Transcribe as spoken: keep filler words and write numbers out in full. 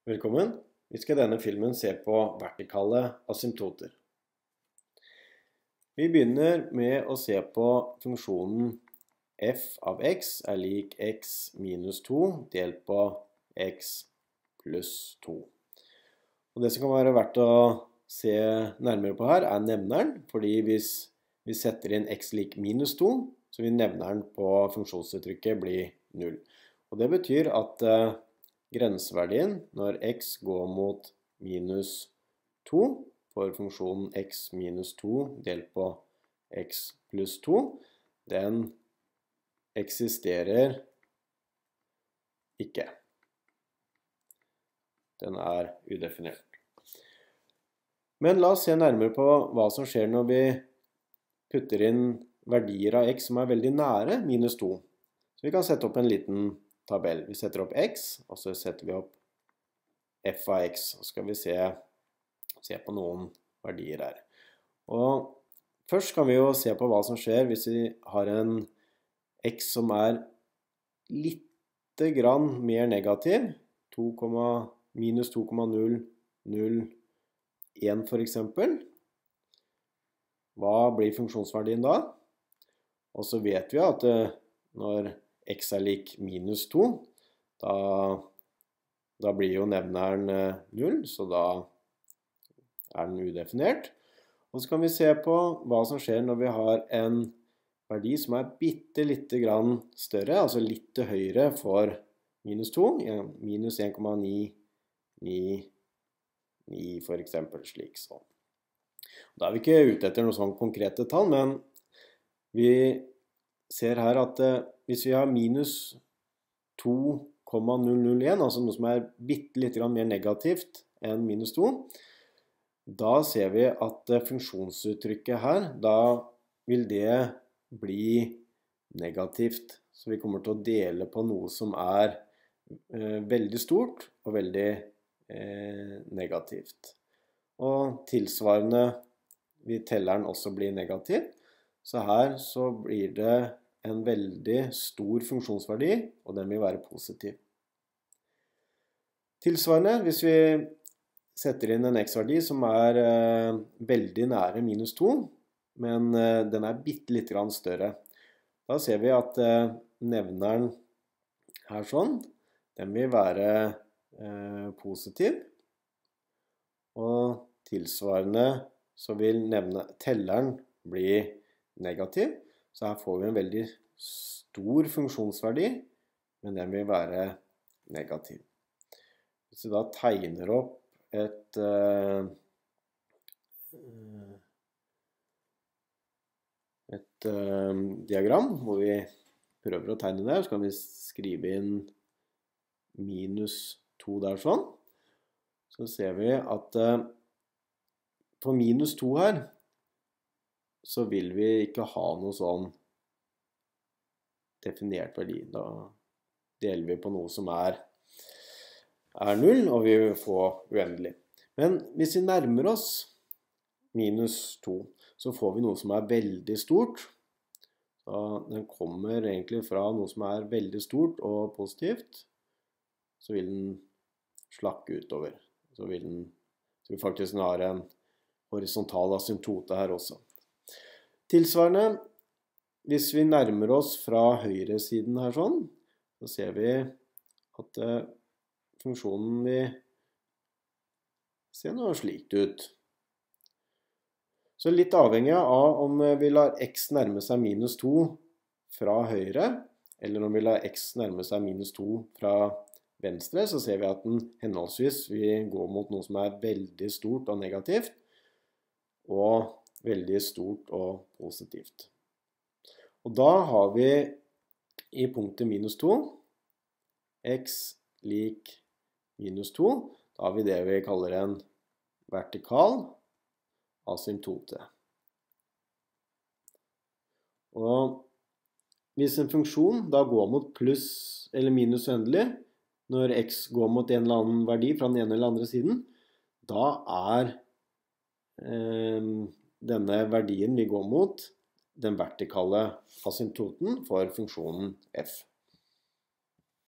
Velkommen. Vi skal i denne filmen se på vertikale asymptoter. Vi begynner med å se på funksjonen f av x er lik x minus to delt på x pluss to. Og det som kan være verdt å se nærmere på her er nevneren, fordi hvis vi setter inn x lik minus to, så vil nevneren på funksjonsuttrykket bli null. Og det betyr at grenseverdien når x går mot minus to for funksjonen x minus to delt på x pluss to, den eksisterer ikke. Den er udefinert. Men la oss se nærmere på hva som skjer når vi putter inn verdier av x som er veldig nære minus to. Så vi kan sette opp en liten tabell. Vi setter opp x, og så setter vi opp f av x. Så skal vi se, se på noen verdier her. Og først kan vi jo se på hva som skjer hvis vi har en x som er litt grann mer negativ, to, minus to komma null null en for eksempel. Hva blir funksjonsverdien da? Og så vet vi at når x er lik minus to, da, da blir jo nevneren null, så da er den udefinert. Og så kan vi se på hva som skjer når vi har en verdi som er bitte lite grann større, altså litt til høyre for minus to, minus en komma ni ni ni for eksempel, slik sånn. Da er vi ikke ute etter noen sånn konkrete tall, men vi ser her at hvis vi har minus to komma null null en, altså noe som er bitte litt mer negativt enn minus to, da ser vi at funksjonsuttrykket her, da vil det bli negativt. Så vi kommer til å dele på noe som er eh, veldig stort og veldig eh, negativt. Og tilsvarende vil telleren også bli negativ. Så her så blir det en veldig stor funksjonsverdi, og den vil være positiv. Tilsvarende, hvis vi setter inn en x-verdi som er eh, veldig nære minus to, men eh, den er bitte litt grann større, da ser vi at eh, nevneren her sånn, den vil være eh, positiv, og tilsvarende så vil nevne, telleren bli negativ, så her får vi en veldig stor funksjonsverdi, men den vil være negativ. Hvis vi da tegner opp et uh, et uh, diagram hvor vi prøver å tegne det, så kan vi skrive inn minus to der sånn. Så ser vi at uh, på minus to her, så vil vi ikke ha noe sånn definert verdi. Da deler vi på noe som er, er null, og vi vil få uendelig. Men hvis vi nærmer oss minus to, så får vi noe som er veldig stort. Så den kommer egentlig fra noe som er veldig stort og positivt. Så vil den slakke utover. Så vil den, så vi faktisk har en horisontal asymptote her også. Tilsvarende, hvis vi nærmer oss fra høyre siden her sånn, så ser vi at uh, funksjonen vil se noe slikt ut. Så litt avhengig av om vi lar x nærme seg minus to fra høyre, eller om vi lar x nærme seg minus to fra venstre, så ser vi at den henholdsvis vil gå mot noe som er veldig stort og negativt, og veldig stort og positivt. Og da har vi i punktet minus to, x lik minus to, da har vi det vi kaller en vertikal asymptote. Og hvis en funksjon da går mot pluss eller minus uendelig, når x går mot en eller annen verdi fra den ene eller andre siden, da er eh, denne verdien vi går mot den vertikale asymptoten for funksjonen f.